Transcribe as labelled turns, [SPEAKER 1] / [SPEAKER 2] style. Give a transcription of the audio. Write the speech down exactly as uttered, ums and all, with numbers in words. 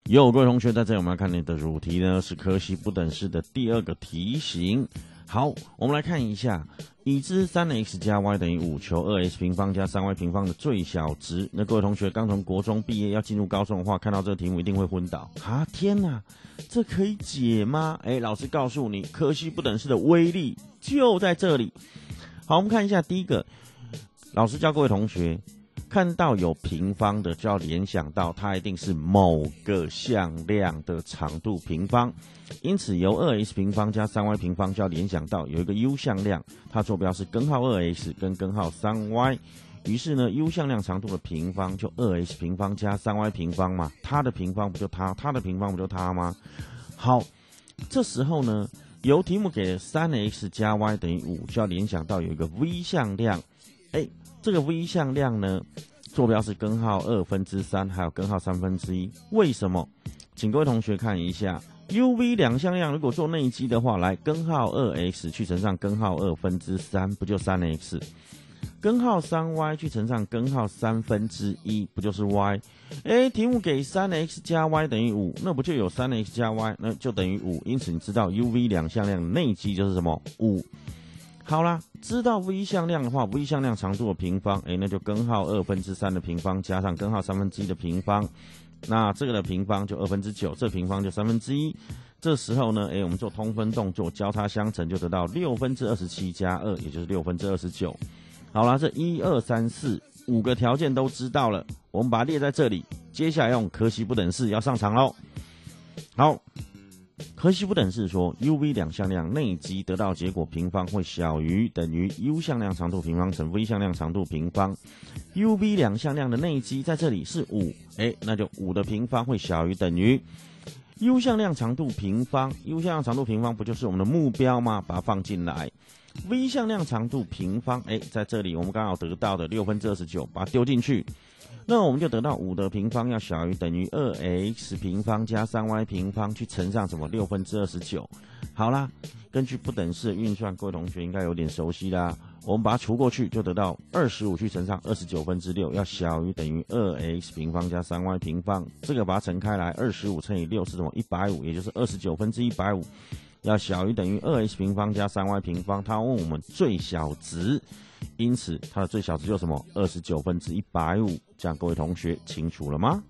[SPEAKER 1] 有各位同学，在这里我们要看你的主题呢是柯西不等式的第二个题型。好，我们来看一下，已知 三 x 加 y 等于五，求 二 x 平方加 三 y 平方的最小值。那各位同学刚从国中毕业要进入高中的话，看到这个题目一定会昏倒啊！天哪，这可以解吗？哎，老师告诉你，柯西不等式的威力就在这里。好，我们看一下第一个，老师教各位同学，看到有平方的就要联想到它一定是某个向量的长度平方，因此由 二 x 平方加 三 y 平方就要联想到有一个 u 向量，它坐标是根号 二 x 跟根号 三 y， 于是呢 u 向量长度的平方就 二 x 平方加 三 y 平方嘛，它的平方不就它，它的平方不就它吗？好，这时候呢由题目给 三 x 加 y 等于五，就要联想到有一个 v 向量，哎，这个 v 向量呢，坐标是根号二分之三，还有根号三分之一。为什么？请各位同学看一下 ，u v 两向量如果做内积的话，来根号二 x 去乘上根号二分之三，不就三 x？ 根号三 y 去乘上根号三分之一，不就是 y？ 哎，题目给 三 x 加 y 等于五，那不就有 三 x 加 y， 那就等于五。因此你知道 u v 两向量的内积就是什么？五。好啦，知道 v 向量的话 ，v 向量长度的平方，哎，那就根号二分之三的平方加上根号三分之一的平方，那这个的平方就二分之九，这平方就三分之一。这时候呢，哎，我们做通分动作，交叉相乘，就得到六分之二十七加二，也就是六分之二十九。好啦，这一二三四五个条件都知道了，我们把它列在这里。接下来用柯西不等式要上场喽。好。柯西不等式说 u v 两向量内积得到结果平方会小于等于 u 向量长度平方乘 v 向量长度平方。u v 两向量的内积在这里是五，哎，那就五的平方会小于等于 u 向量长度平方。u 向量长度平方不就是我们的目标吗？把它放进来。v 向量长度平方，哎，在这里我们刚好得到的六分之二十九，把它丢进去。那我们就得到五的平方要小于等于 二 x 平方加 三 y 平方去乘上什么六分之二十九。好啦，根据不等式的运算，各位同学应该有点熟悉啦。我们把它除过去，就得到二十五去乘上二十九分之六要小于等于 二 x 平方加 三 y 平方。这个把它乘开来，二十五乘以六是什么？一百五，也就是二十九分之一百五要小于等于 二 x 平方加 三 y 平方。它问我们最小值。因此，它的最小值就是什么？二十九分之一百五。这样各位同学清楚了吗？